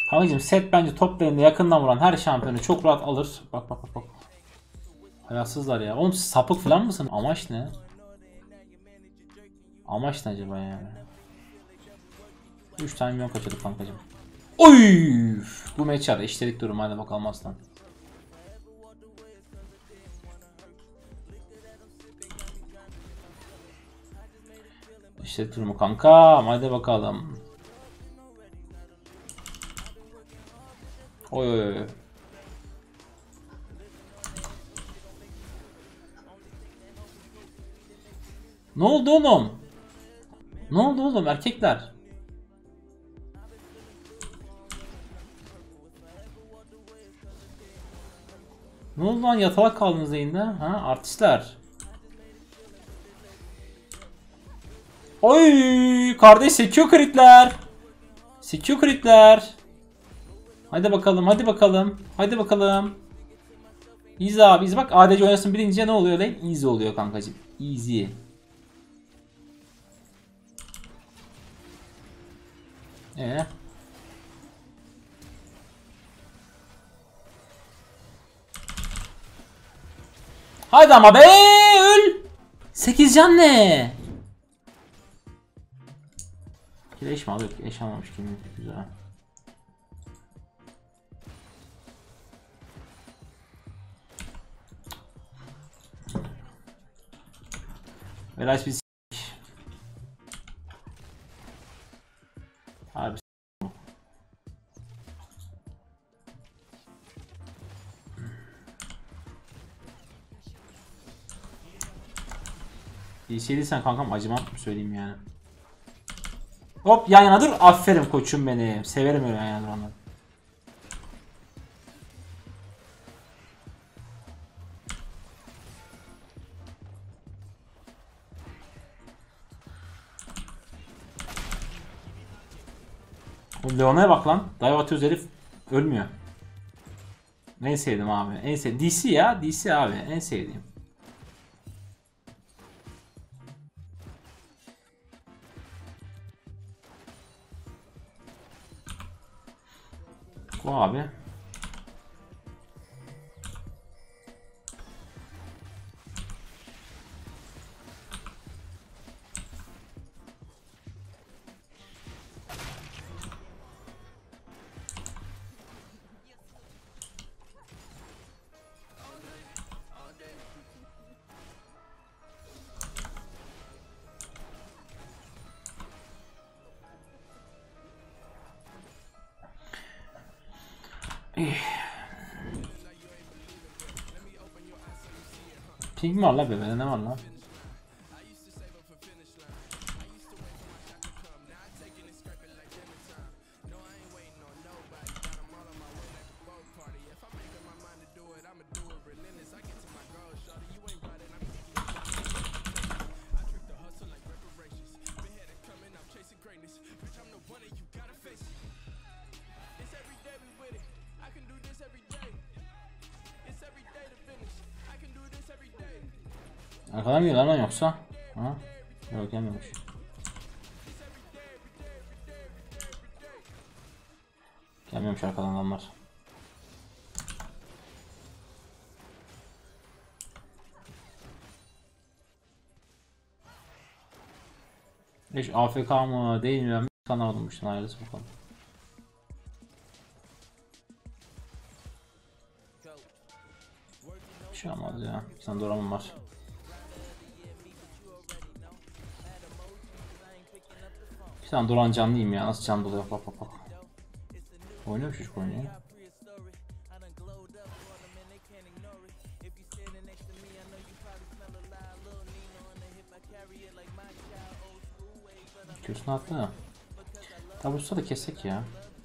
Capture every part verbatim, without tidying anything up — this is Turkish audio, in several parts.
Kankacım set bence top lane'de yakından vuran her şampiyonu çok rahat alır. Bak bak bak bak. Hayasızlar ya. Oğlum sapık falan mısın? Amaç ne? Amaç ne acaba yani? üç tane milyon kaçırdık kankacım. Oy! Bu match'ar eşitlik durum, hadi bakalım aslan. İşte durumu kanka, hadi bakalım. Oy oy oy. Ne oldu oğlum? Ne oldu oğlum erkekler? Ne oldu lan, yatalak kaldınız yayında? Ha artistler. Oy kardeş, sekiyor kritler. Sekiyor kritler. Hadi bakalım, hadi bakalım. Hadi bakalım. Easy abi, easy. Bak A D C oynasın bilince ne oluyor lan? Easy oluyor kankacığım. Easy. Ee. Hadi ama be, öl. sekiz can ne? Eş mi alıyor? Eş almamış kim? Güzel. Velas biz abi bir şey değilsen kankam, acımam söyleyeyim yani. Hop yan yana dur, aferin koçum benim, severim öyle yan yana duranları. O Leona'ya bak lan, dive atıyoruz herif ölmüyor. En sevdim abi, en sevdim D C ya, D C abi en sevdiğim. Bu abi. Ping mi var la bebede, ne var la? Arkadan mı geliyor lan yoksa? Ha? Yok gelmemiş. Gelmemiş arkadan adamlar. Hiç A F K mı değil mi, ben kanamadım işte, ayrısı bakalım. Bir şey olmaz ya, sen duramam var. Bir tane duran canlıyım ya, nasıl can doluyor, bak bak bak. Oynuyor mu çocuk, oynuyor. Köşne attı. Tabi usta da kesek ya.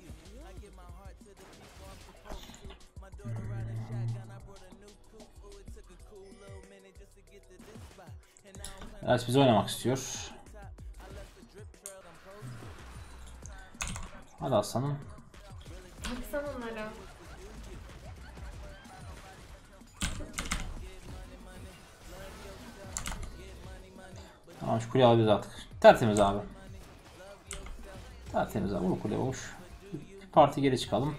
Evet biz oynamak istiyor. Hadi aslanım. Baksana onlara. Tamam şu kuleyi alabiliriz artık. Tertemiz abi. Tertemiz abi, bu kule boş. parti geri çıkalım.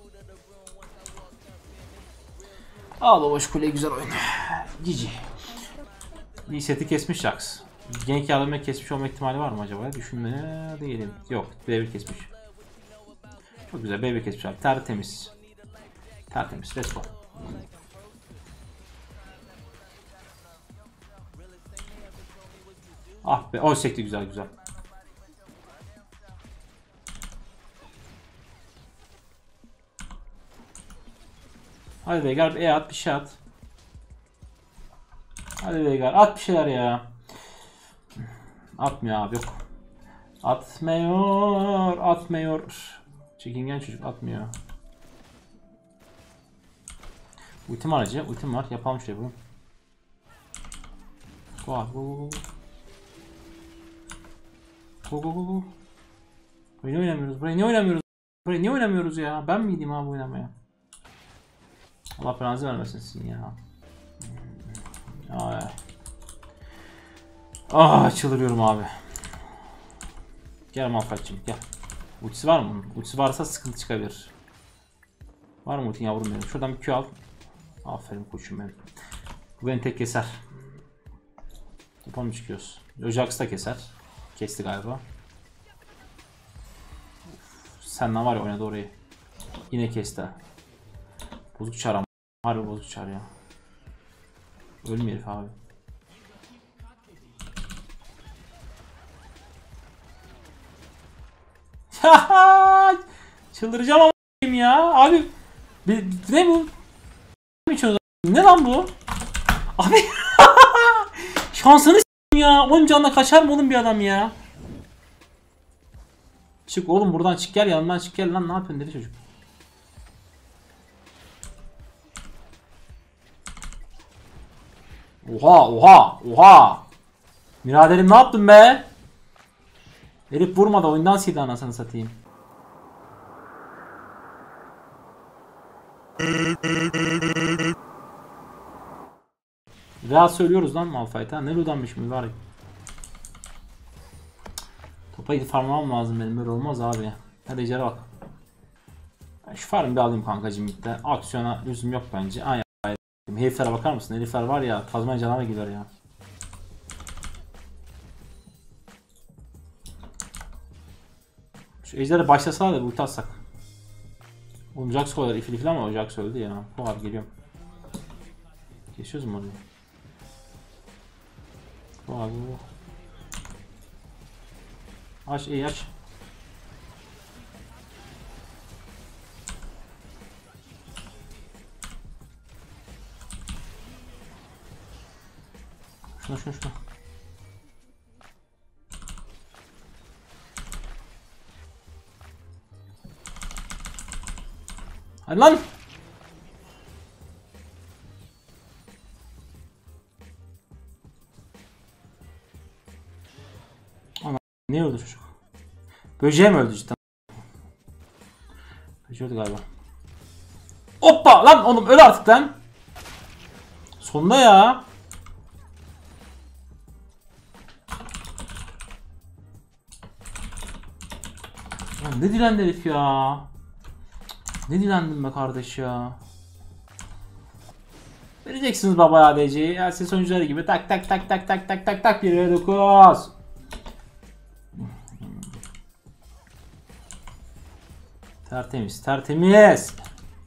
Al o boş kule, güzel oyun. Cici. İyi seti kesmiş Jax. Genk yardımına kesmiş olma ihtimali var mı acaba? Düşünmeye değilim. Yok. B bir kesmiş. Çok güzel. B bir kesmiş abi. Tertemiz. Tertemiz. Let's go. Ah be. O sekti, güzel güzel. Hadi Veigar E at, bir şey at. Hadi Veigar at bir şeyler ya. Atmıyor abi, yok. Atmıyor, atmıyor. Çekingen çocuk atmıyor. Ultim var acı, ultim var. Yapalım şey bu. Go go go go go go go. Burayı niye oynamıyoruz? Burayı niye oynamıyoruz? Burayı niye oynamıyoruz ya? Ben miydim abi oynamaya? Allah belanızı vermesin sizin ya. Ay. Ah, çıldırıyorum abi. Gel Malphite'cim gel. Ultisi var mı? Ultisi varsa sıkıntı çıkabilir. Var mı ultin yavrum benim? Şuradan bir Q al. Aferin koçum benim. Bu beni tek keser. Topa mı çıkıyoruz? Jax da keser. Kesti galiba. Sen ne var ya, oynadı orayı. Yine kesti. Bozuk çar ama. Harbi bozuk çar ya. Ölüm herif abi. Çıldıracağım ama ya. Abi bir, ne bu? Ne lan bu? Abi şansını s**tim ya. on canla kaçar mı oğlum bir adam ya? Çık oğlum buradan, çık gel yanımdan, çık gel lan, ne yapıyorsun dedi çocuk. Oha oha oha. Biraderim ne yaptın be? Herif vurmadı, oyundan sildi anasını satayım. Real söylüyoruz lan Malphite'a. Ne ludanmış mübarek. Topa gidip farmlamam lazım benim, böyle olmaz abi. Hadi ecere bak. Ben şu farmı bir alayım kankacım gitti. Aksiyona lüzum yok bence. Ay ay. Heriflere bakar mısın? Herifler var ya, Tazmanya canavar gider ya. Şu ejderi başlasalar da ulti atsak. Oğlum Jax koyar ifil ifil ama o Jax öldü ya. Bu abi geliyorum. Geçiyoruz mu orayı? Bu abi bu. Aç iyi aç. Şuna şuna şuna. Hadi lan. Ana ne öldü çocuk? Böceğe mi öldü cidden? Böceği öldü galiba. Hoppa lan oğlum, öl artık lan. Sonunda ya. Lan ne dilendi herif ya. Ne dilendim be kardeş ya. Vereceksiniz baba A D C'yi. Her ses oyuncuları gibi tak tak tak tak tak tak tak tak bir dokuz. Tertemiz, tertemiz.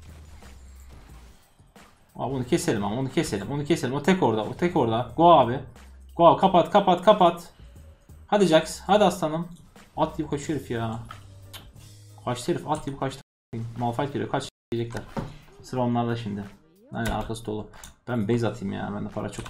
Abi bunu keselim ama onu keselim. Onu keselim. O tek orada. O tek orada. Go abi. Go abi. Kapat kapat kapat. Hadi Jax. Hadi aslanım. At gibi kaçıyor herif ya. Kaçtı herif. At gibi kaçtı. Malphite geliyor. Kaç diyecekler. Sıra onlarda şimdi. Aynen arkası dolu. Ben base atayım ya. Bende para çok.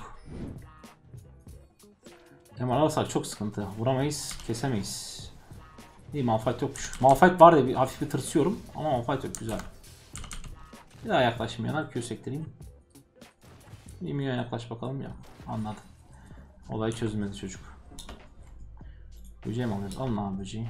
Hemen alırsak çok sıkıntı. Vuramayız. Kesemeyiz. İyi, Malphite yokmuş. Malphite var ya, bir hafif bir tırsıyorum. Ama Malphite yok, güzel. Bir daha yaklaşayım yana. Q sektireyim. Bir milyon yaklaş bakalım ya. Anladım. Olay çözülmedi çocuk. Böceği mi alıyoruz? Alın abi böceği.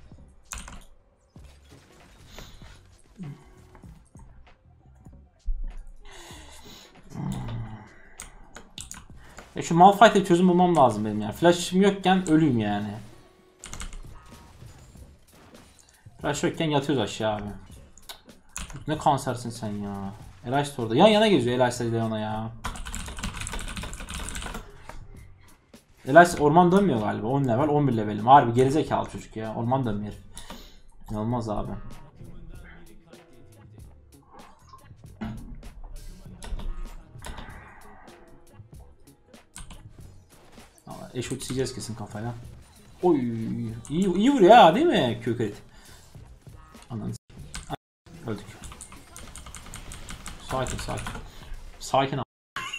Ya şu Malphite'e çözüm bulmam lazım benim ya. Flash'ım yokken ölüyüm yani. Flash yokken yatıyoruz aşağı abi. Ne kansersin sen ya. Elias orada. Yan yana geziyor Elias ile Leona ya. Elias orman dönmüyor galiba. on level on bir levelim. Harbi gerizekalı çocuk ya. Orman dönmüyor. İnanılmaz abi. Eş uçacağız kesin kafaya. Oy iyi, iyi vuruyor ya değil mi Kökrit? Anladın. Öldük. Sakin sakin. Sakin ol.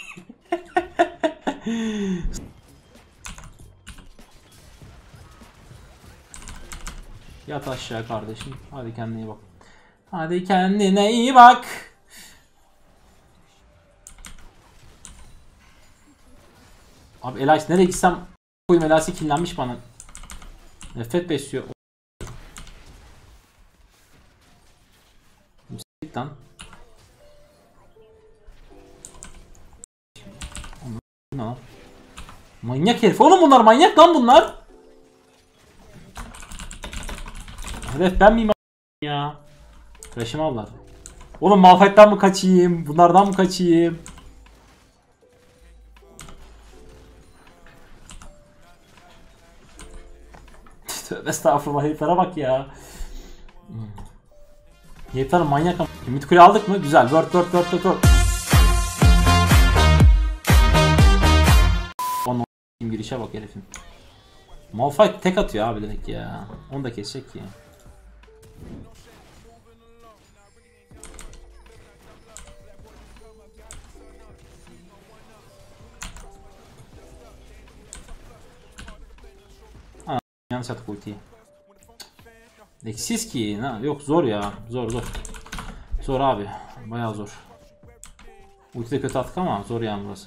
Yat aşağı kardeşim. Hadi kendine iyi bak. Hadi kendine iyi bak. Abi Elias nereye gitsem koyayım, Elias'ı killenmiş bana. Nefret besliyor. Lan. Ne lan? Manyak herif. Oğlum bunlar manyak lan bunlar. Evet ben miyim ya? Flash'ımı aldılar. Oğlum Malphite'den mı kaçayım? Bunlardan mı kaçayım? Tövbe estağfurullah, heriflere bak ya. Hmm. Herifler manyak ama. Ümit Kule aldık mı? Güzel. Word word word word word. Onun girişe bak herifin. Malphite tek atıyor abi direkt ya. Onu da kesecek ki. Ha, yanlış attık ultiyi. Eksiz ki. Ha, yok zor ya. Zor zor. Zor abi. Bayağı zor. Ulti de kötü attık ama zor yani burası.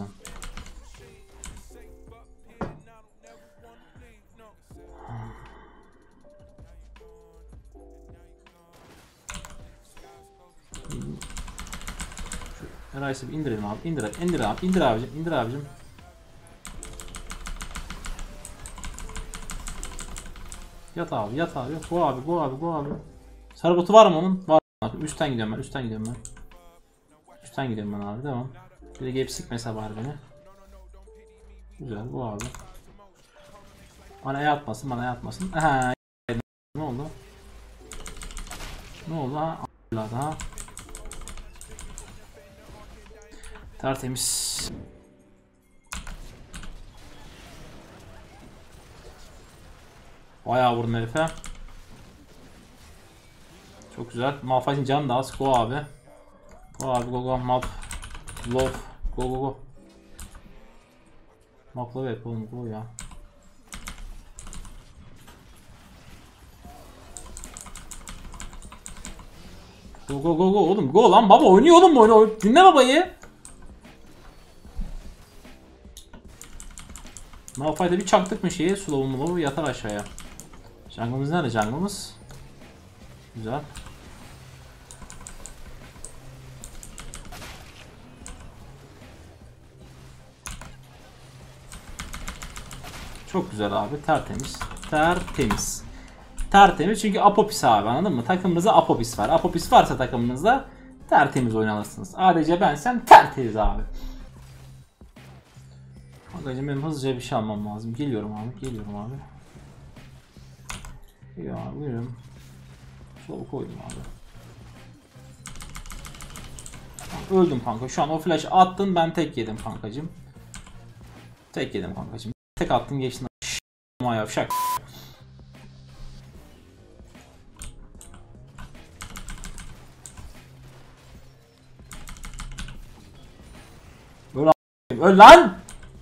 Elias'ı bir indirelim abi. İndir, indir abi. İndir abicim. İndir abicim. Yat abi. Yat abi. Go abi. Go abi. Go abi. Sarı botu var mı onun? Var. Üstten gidiyorum ben. Üstten gidiyorum ben. Üstten gidiyorum ben abi. Devam. Bir de gepsik mesela var beni. Güzel. Bu abi. Bana E atmasın. Bana E atmasın. Aha. Ne oldu? Ne oldu ha? Daha. Tertemiz. Bayağı vurdum herife. Çok güzel. Malphite'in canı da az. Go abi. Go abi go go. Map. Love. Go go go. Map'la ver oğlum go ya. Go go go go oğlum go lan baba, oynuyor oğlum bu oyunu. Dinle babayı. Malphite'e bir çaktık mı şeyi, slow'u mulu yatar aşağıya. Jungle'ımız nerede jungle'ımız? Güzel. Çok güzel abi, tertemiz. Tertemiz. Tertemiz çünkü Apophis abi, anladın mı? Takımımızda Apophis var. Apophis varsa takımınızda tertemiz oynalırsınız. A D C ben sen tertemiz abi. Arkadaşlar benim hızlıca bir şey almam lazım. Geliyorum abi, geliyorum abi. Ya buyurun. Slow koydum abi. Öldüm kanka. Şu an o flash attın, ben tek yedim kankacım. Tek yedim kankacım. Tek attın geçtin. Ama yavşak. Öl öl lan.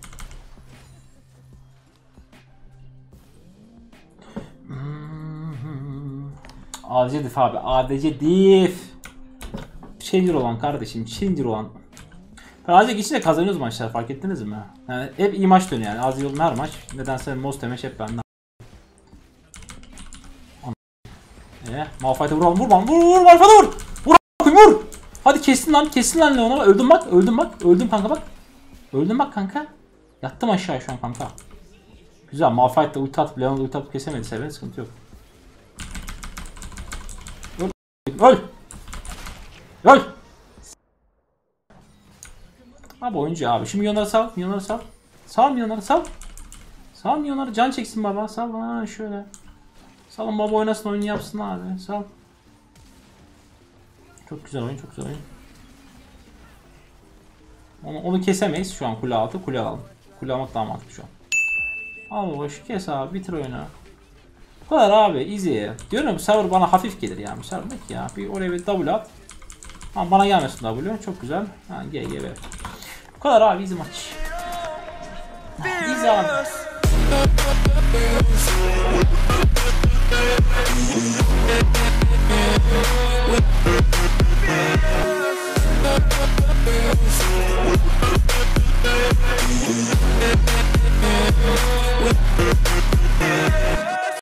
A D C diff abi. A D C diff. Changer olan kardeşim. Changer olan. Birazcık içinde kazanıyoruz maçlar, fark ettiniz mi? Yani hep iyi maç dönüyor yani. Az yılın her maç. Nedense most demeç hep benden. Eee Malphite'e vuralım. Vur lan. Vur vur Malphite'e vur. Vur vur. Hadi kestin lan. Kestin lan Leon'a. Öldüm bak. Öldüm bak. Öldüm kanka bak. Öldüm bak kanka. Yattım aşağı şu an kanka. Güzel. Malphite'de ulti atıp Leon'da ulti atıp kesemedi. Seven sıkıntı yok. Öl. Öl. Abi oyuncu abi. Şimdi milyonları sal. Milyonları sal. Sal milyonları sal. Sal milyonları. Can çeksin baba. Sal. Ha şöyle. Salın baba oynasın, oyunu yapsın abi. Sal. Çok güzel oyun. Çok güzel oyun. Onu, onu kesemeyiz şu an, kule altı. Kule alalım. Kule almak daha mantıklı şu an. Al boş kes abi, bitir oyunu. Bu kadar abi, easy. Diyorum server bana hafif gelir yani. Server ne ki ya? Bir oraya bir W at. Ama bana gelmesin W. Çok güzel. Ha G G B. Bu kadar abi, easy maç. Easy abi.